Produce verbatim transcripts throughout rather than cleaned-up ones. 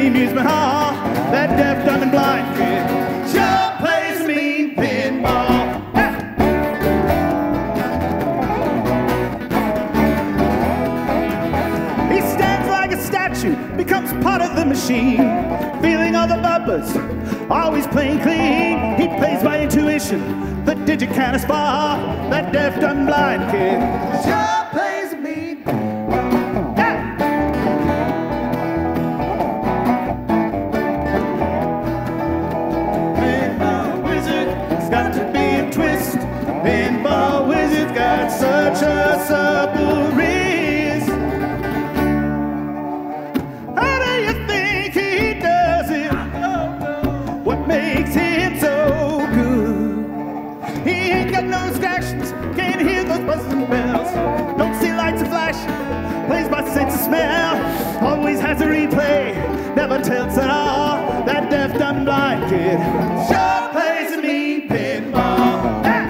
amusement hall. That deaf, dumb, and blind kid sure plays mean pinball. Yeah. He stands like a statue, becomes part of the machine, feeling all the bumpers, always playing clean. He plays by intuition, the digit count is far. That deaf, dumb, blind kid sure plays mean. Yeah. Pinball Wizard, it's got to be a twist. Pinball Wizard's got such a supple wrist. How do you think he does it? What makes him so good? He ain't got no distractions, can't hear those buzzing bells, don't see lights and flashing, plays by sense of smell, always has a replay, never tilts at all. That deaf, dumb, blind kid sure plays a mean pinball. Ah!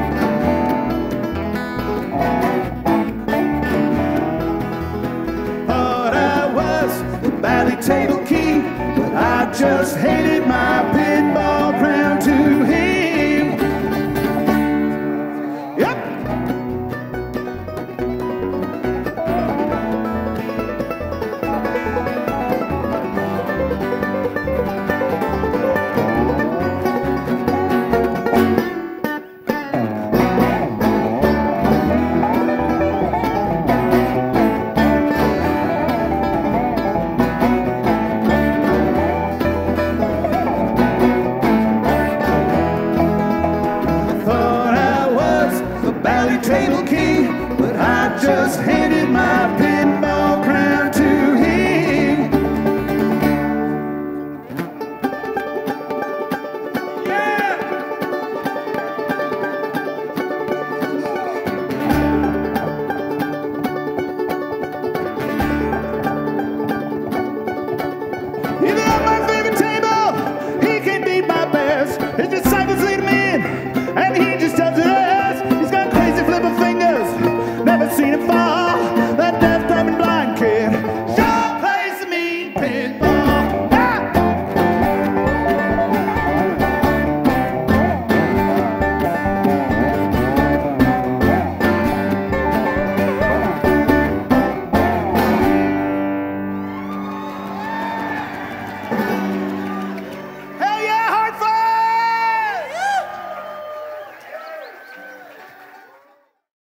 Thought I was the bally table king, but I just hated my pinball crown to him. Yep. Table king, but I just handed my pinball crown to him. Yeah! Even on my favorite table, he can beat my best. His disciples lead him in, and he just does it. Never seen him fall.